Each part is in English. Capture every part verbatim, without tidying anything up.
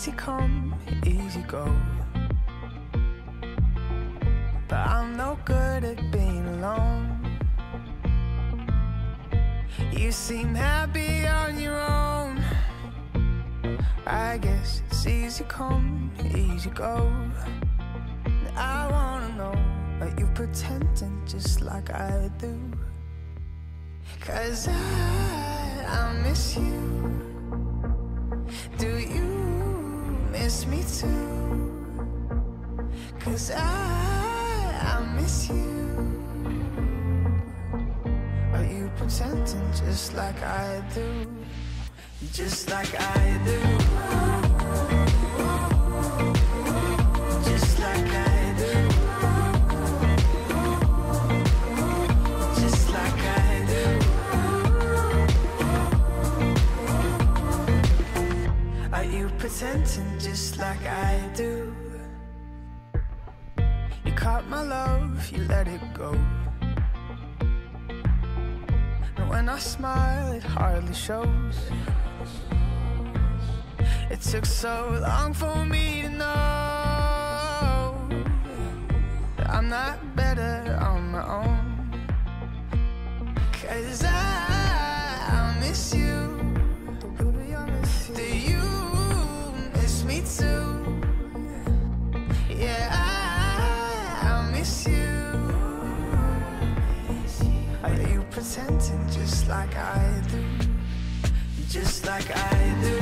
easy come, easy go. But I'm no good at being alone. You seem happy on your own. I guess it's easy come, easy go. I wanna know, are you pretending just like I do? 'Cause I, I miss you. Do you miss me too? 'Cause I, I miss you. Are you pretending just like I do? Just like I do. Just like I do. Just like I do. Are you pretending just like I do? You caught my love, you let it go. And when I smile, it hardly shows. It took so long for me to know that I'm not better on my own. 'Cause I, I miss you. Do you miss me too? Yeah, I, I miss you. Are you pretending just like I do? Just like I do.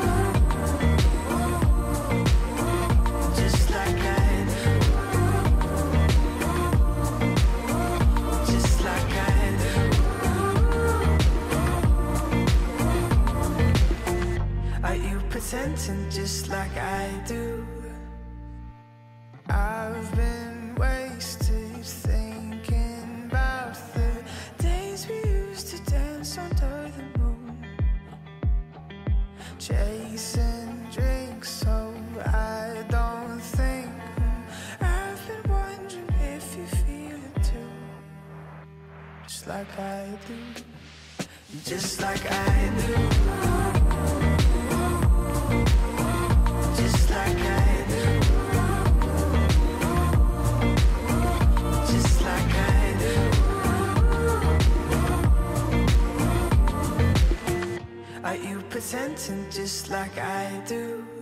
Just like I do. Just like I do. Are you pretending just like I do? I've been wasted thinking about the days we used to dance under the moon, chasing drinks so I don't think. I've been wondering if you feel it too. Just like I do. Just like I do. Just like I do. Just like I do. Are you pretending just like I do?